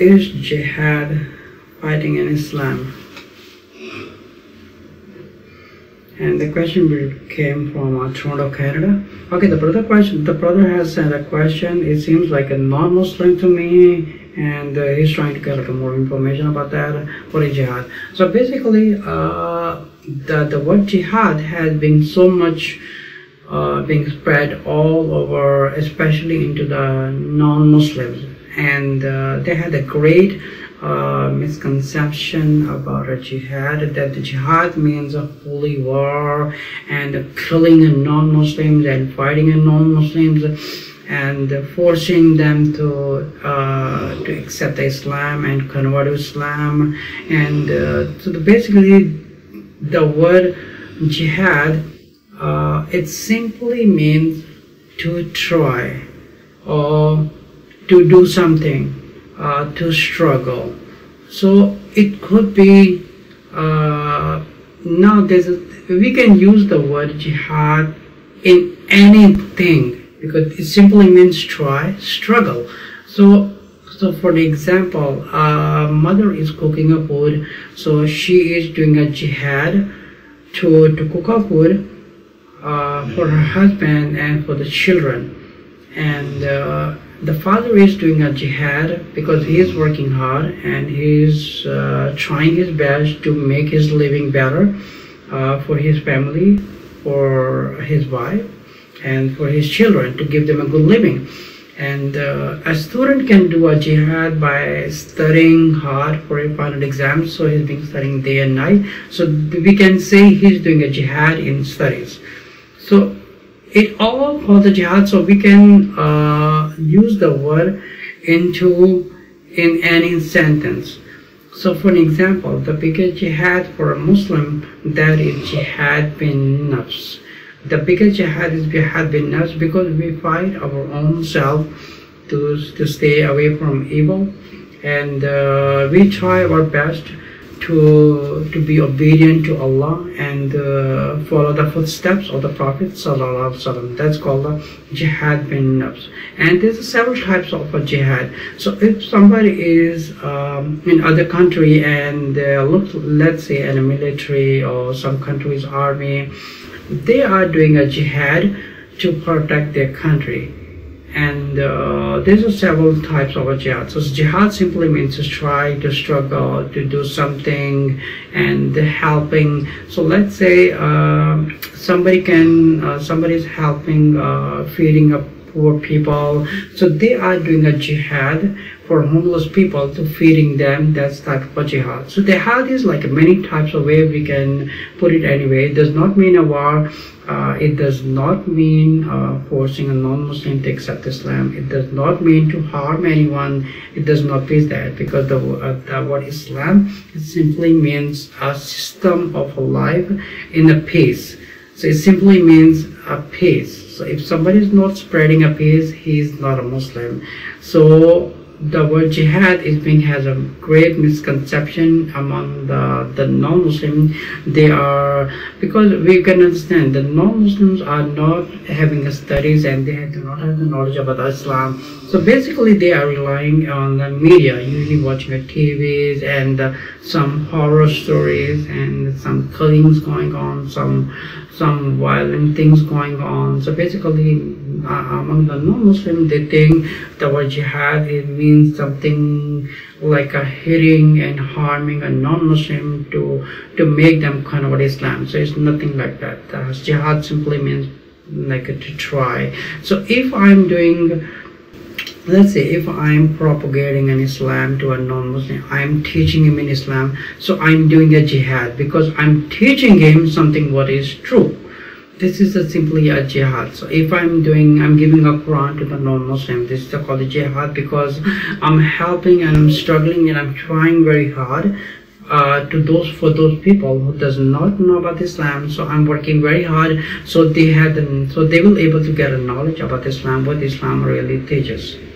is jihad fighting in Islam? And the question came from Toronto, Canada. Okay, the brother has sent a question. It seems like a non-Muslim to me, and he's trying to get like more information about that. What is jihad? So basically, the word jihad has been so much being spread all over, especially into the non-Muslims, and they had a great misconception about a jihad, that the jihad means a holy war and killing non-Muslims and fighting non-Muslims and forcing them to accept Islam and convert to Islam. And so basically the word jihad, it simply means to try or to do something, to struggle. So it could be nowadays we can use the word jihad in anything because it simply means try, struggle. So for the example, mother is cooking a food, so she is doing a jihad to cook a food for her husband and for the children. And the father is doing a jihad because he is working hard and he is trying his best to make his living better for his family, for his wife, and for his children, to give them a good living. And a student can do a jihad by studying hard for a final exam, so he's been studying day and night. So we can say he's doing a jihad in studies. So it all for the jihad, so we can use the word in any sentence. So for an example, the biggest jihad for a Muslim, that is jihad bin nafs. The biggest jihad is jihad bin nafs because we fight our own self to stay away from evil, and we try our best to be obedient to Allah and follow the footsteps of the Prophet Sallallahu Alaihi Wasallam. That's called the jihad bin nafs. And there's several types of a jihad. So if somebody is in other country and let's say in a military or some country's army, they are doing a jihad to protect their country. And there's several types of a jihad. So jihad simply means to try, to struggle, to do something, and helping. So let's say somebody is helping feeding up poor people. So they are doing a jihad for homeless people, to feeding them. That's type of a jihad. So jihad is like many types of way we can put it anyway. It does not mean a war. It does not mean forcing a non-Muslim to accept Islam. It does not mean to harm anyone. It does not mean that, because the word Islam, it simply means a system of life in a peace. So it simply means a peace. So if somebody is not spreading a peace, he is not a Muslim. So the word jihad has a great misconception among the non-Muslims. They are, because we can understand the non-Muslims are not having studies and they do not have the knowledge about Islam. So basically they are relying on the media, usually watching the TVs and some horror stories and some killings going on, some violent things going on. So basically among the non-Muslims, they think the word jihad, it means something like a hitting and harming a non-Muslim to make them convert Islam. So it's nothing like that. Jihad simply means like to try. So if I'm doing, let's say if I'm propagating an Islam to a non-Muslim, I'm teaching him in Islam, so I'm doing a jihad because I'm teaching him something what is true. This is simply a jihad. So if I'm giving a Quran to the non-Muslim, this is called a jihad because I'm helping and I'm struggling and I'm trying very hard for those people who does not know about Islam. So I'm working very hard so they will able to get a knowledge about Islam, what Islam really teaches.